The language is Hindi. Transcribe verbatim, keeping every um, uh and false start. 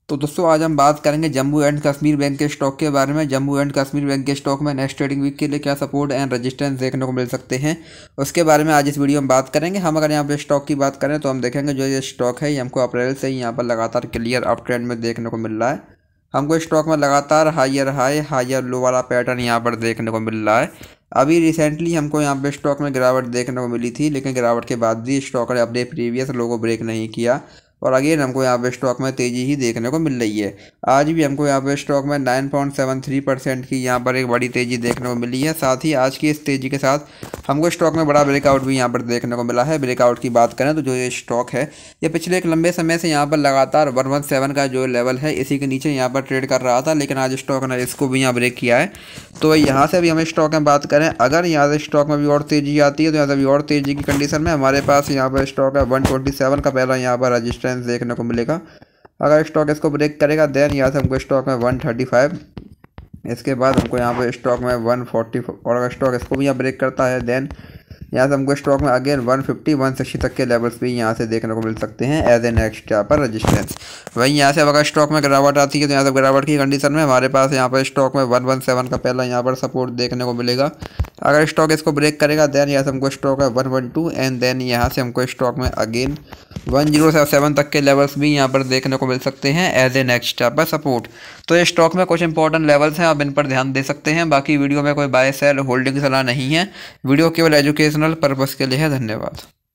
तो दोस्तों आज हम बात करेंगे जम्मू एंड कश्मीर बैंक के स्टॉक के बारे में। जम्मू एंड कश्मीर बैंक के स्टॉक में नेक्स्ट ट्रेडिंग वीक के लिए क्या सपोर्ट एंड रेजिस्टेंस देखने को मिल सकते हैं, उसके बारे में आज इस वीडियो में बात करेंगे। हम अगर यहाँ पे स्टॉक की बात करें तो हम देखेंगे जो ये स्टॉक है ये हमको अप्रैल से ही यहाँ पर लगातार क्लियर अप ट्रेंड में देखने को मिल रहा है। हमको स्टॉक में लगातार हायर हाई हायर लो वाला पैटर्न यहाँ पर देखने को मिल रहा है। अभी रिसेंटली हमको यहाँ पे स्टॉक में गिरावट देखने को मिली थी, लेकिन गिरावट के बाद भी स्टॉक ने अपने प्रीवियस लो को ब्रेक नहीं किया और अगेन हमको यहाँ पे स्टॉक में तेज़ी ही देखने को मिल रही है। आज भी हमको यहाँ पे स्टॉक में nine point seven three percent की यहाँ पर एक बड़ी तेज़ी देखने को मिली है। साथ ही आज की इस तेज़ी के साथ हमको स्टॉक में बड़ा ब्रेकआउट भी यहाँ पर देखने को मिला है। ब्रेकआउट की बात करें तो जो ये स्टॉक है ये पिछले एक लंबे समय से यहाँ पर लगातार वन वन सेवन का जो लेवल है इसी के नीचे यहाँ पर ट्रेड कर रहा था, लेकिन आज स्टॉक ने इसको भी यहाँ ब्रेक किया है। तो यहाँ से भी हम स्टॉक में बात करें, अगर यहाँ से स्टॉक में भी और तेज़ी आती है तो यहाँ से भी और तेज़ी की कंडीशन में हमारे पास यहाँ पर स्टॉक है वन ट्वेंटी सेवन का पहला यहाँ पर रजिस्टेंस देखने को मिलेगा। अगर स्टॉक इसको ब्रेक करेगा देन यहाँ से हमको स्टॉक में वन थर्टी फाइव, इसके बाद हमको यहाँ पर स्टॉक में वन फोर्टी, और अगर स्टॉक इसको भी यहाँ ब्रेक करता है देन यहाँ से हमको स्टॉक में again one fifty one sixty तक के लेवल्स भी यहाँ से देखने को मिल सकते हैं एज ए नेक्स्ट यहाँ पर रजिस्टेंस। वहीं यहाँ से अगर स्टॉक में गिरावट आती है तो यहाँ से गिरावट की कंडीशन में हमारे पास यहाँ पर स्टॉक में वन वन सेवन का पहला यहाँ पर सपोर्ट देखने को मिलेगा। अगर स्टॉक इसको ब्रेक करेगा देन यहाँ से हमको स्टॉक है one one two and then यहाँ से हमको स्टॉक में अगेन वन जीरो सेवन तक के लेवल्स भी यहाँ पर देखने को मिल सकते हैं एज ए नेक्स्ट यहाँ पर सपोर्ट। तो ये स्टॉक में कुछ इंपॉर्टेंट लेवल्स हैं, आप इन पर ध्यान दे सकते हैं। बाकी वीडियो में कोई बाय सेल होल्डिंग सलाह नहीं है, वीडियो केवल एजुकेशनल पर्पस के लिए है। धन्यवाद।